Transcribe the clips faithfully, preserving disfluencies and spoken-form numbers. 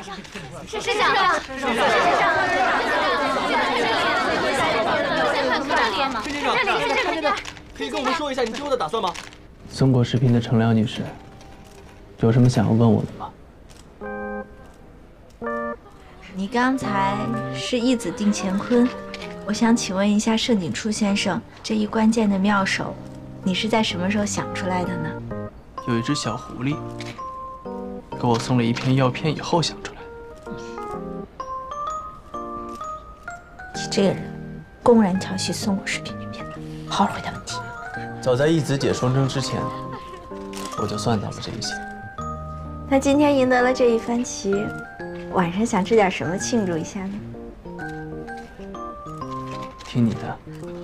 是是长上，是是长上， 陈先生，这里是这边，可以跟我们说一下你之后的打算吗？ 松果食品的程良女士，有什么想要问我的吗？ 你刚才是一子定乾坤，我想请问一下盛景初先生，这一关键的妙手，你是在什么时候想出来的呢？ 有一只小狐狸给我送了一片药片以后想出来的。 你这个人，公然调戏松果食品女编的，好好回答问题。 早在一子姐双征之前，我就算到了这一些。 那今天赢得了这一番棋，晚上想吃点什么庆祝一下呢？ 听你的。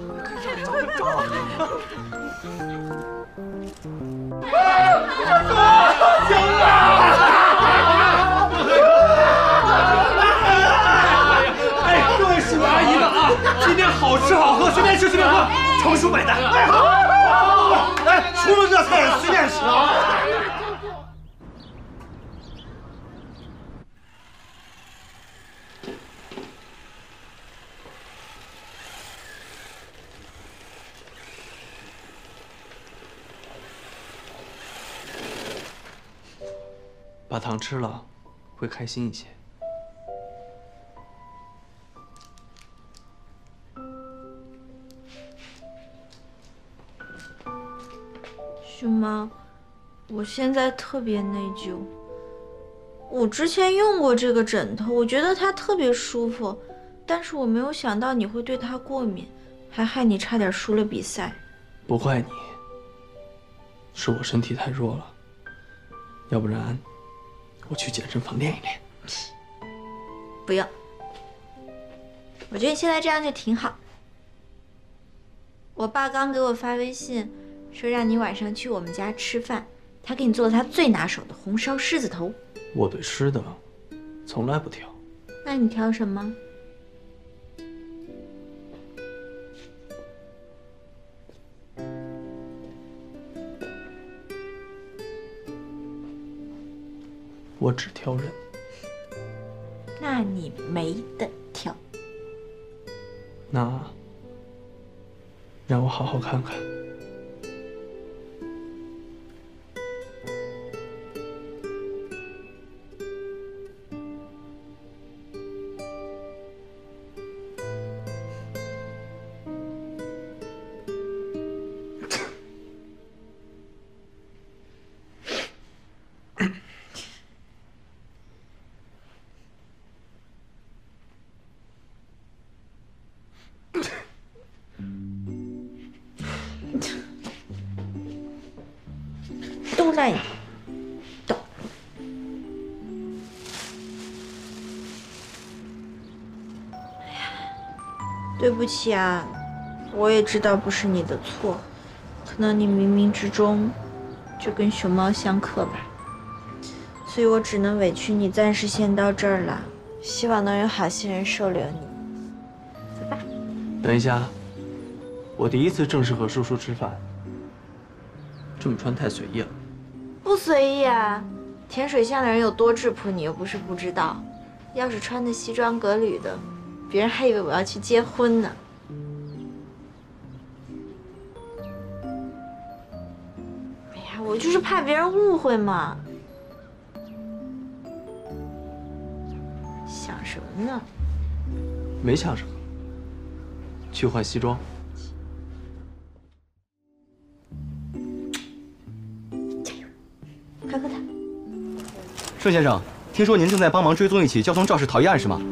行啊！哎，各位叔叔阿姨们啊，今天好吃好喝，随便吃随便喝，成熟百单。哎，好，来，除了热菜随便吃啊。 把糖吃了，会开心一些。 熊猫，我现在特别内疚。我之前用过这个枕头，我觉得它特别舒服，但是我没有想到你会对它过敏，还害你差点输了比赛。 不怪你，是我身体太弱了，要不然我去健身房练一练。 不用，我觉得你现在这样就挺好。我爸刚给我发微信，说让你晚上去我们家吃饭，他给你做了他最拿手的红烧狮子头。 我对吃的从来不挑。 那你挑什么？ 我只挑人。 那你没得挑。 那让我好好看看。 都赖你，都。哎呀，对不起啊，我也知道不是你的错，可能你冥冥之中就跟熊猫相克吧，所以我只能委屈你，暂时先到这儿了。希望能有好心人收留你。走吧。 等一下，我第一次正式和叔叔吃饭，这么穿太随意了。 不随意啊！甜水巷的人有多质朴，你又不是不知道。要是穿的西装革履的，别人还以为我要去结婚呢。哎呀，我就是怕别人误会嘛。想什么呢？ 没想什么，去换西装。 快喝它。 盛先生，听说您正在帮忙追踪一起交通肇事逃逸案是吗？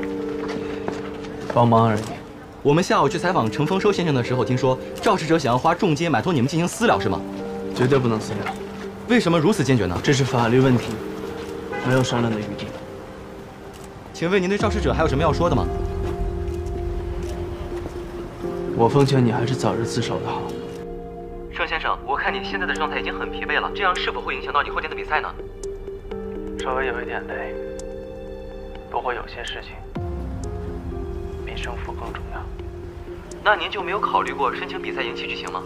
帮忙而已。 我们下午去采访程丰收先生的时候，听说肇事者想要花重金买通你们进行私了是吗？ 绝对不能私了。 为什么如此坚决呢？ 这是法律问题，没有商量的余地。 请问您对肇事者还有什么要说的吗？ 我奉劝你还是早日自首的好。 盛先生，我看你现在的状态已经很疲惫了，这样是否会影响到你后天的比赛呢？ 稍微有一点累，不过有些事情比胜负更重要。 那您就没有考虑过申请比赛延期举行吗？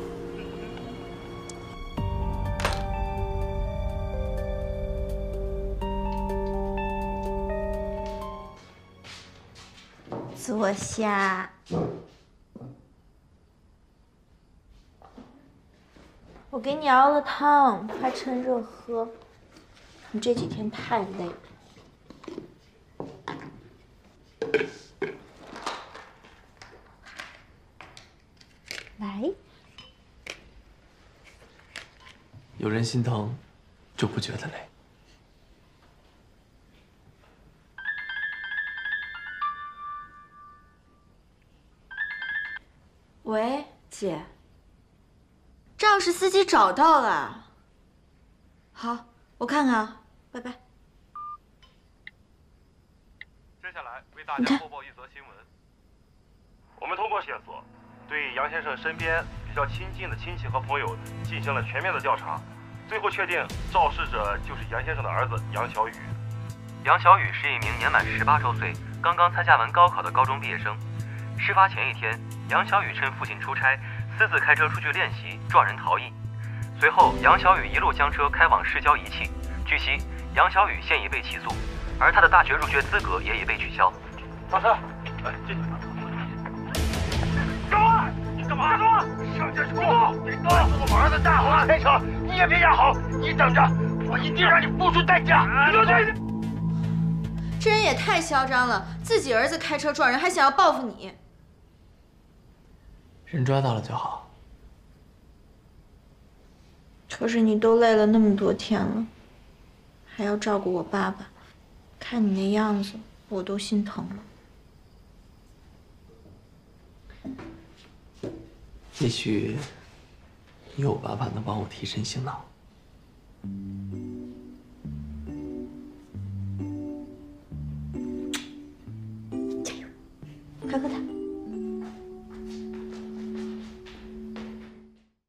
坐下。我给你熬了汤，快趁热喝。你这几天太累了。来， 有人心疼，就不觉得累。 喂，姐。肇事司机找到了。好，我看看啊，拜拜。 接下来为大家播报一则新闻。我们通过线索，对杨先生身边比较亲近的亲戚和朋友进行了全面的调查，最后确定肇事者就是杨先生的儿子杨小雨。 杨小雨是一名年满十八周岁、刚刚参加完高考的高中毕业生。事发前一天，杨小雨趁父亲出差，私自开车出去练习，撞人逃逸。随后，杨小雨一路将车开往市郊遗弃。据悉，杨小雨现已被起诉，而他的大学入学资格也已被取消。 上车，来进去。干嘛？你干嘛？干嘛？上车说，你告诉我儿子大好前程，你也别压好，你等着，我一定让你付出代价。刘队， 这人也太嚣张了，自己儿子开车撞人，还想要报复你。 人抓到了就好。 可是你都累了那么多天了，还要照顾我爸爸，看你那样子，我都心疼了。 也许有我爸爸能帮我提神醒脑。 加油，快喝汤。